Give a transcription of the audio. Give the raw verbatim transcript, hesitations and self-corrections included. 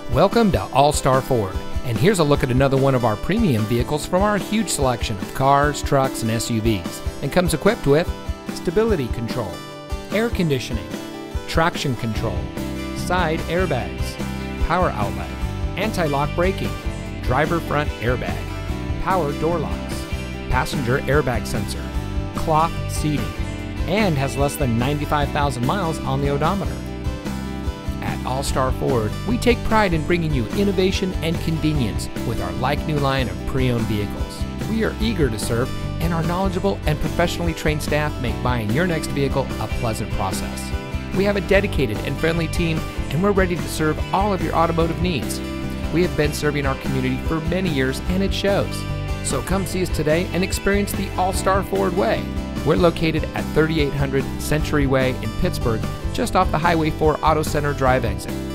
Welcome to All-Star Ford, and here's a look at another one of our premium vehicles from our huge selection of cars, trucks, and S U Vs, and comes equipped with stability control, air conditioning, traction control, side airbags, power outlet, anti-lock braking, driver front airbag, power door locks, passenger airbag sensor, cloth seating, and has less than ninety-five thousand miles on the odometer. At All-Star Ford, we take pride in bringing you innovation and convenience with our like-new line of pre-owned vehicles. We are eager to serve, and our knowledgeable and professionally trained staff make buying your next vehicle a pleasant process. We have a dedicated and friendly team, and we're ready to serve all of your automotive needs. We have been serving our community for many years, and it shows. So come see us today and experience the All-Star Ford way. We're located at thirty-eight hundred Century Way in Pittsburgh, just off the Highway four Auto Center Drive exit.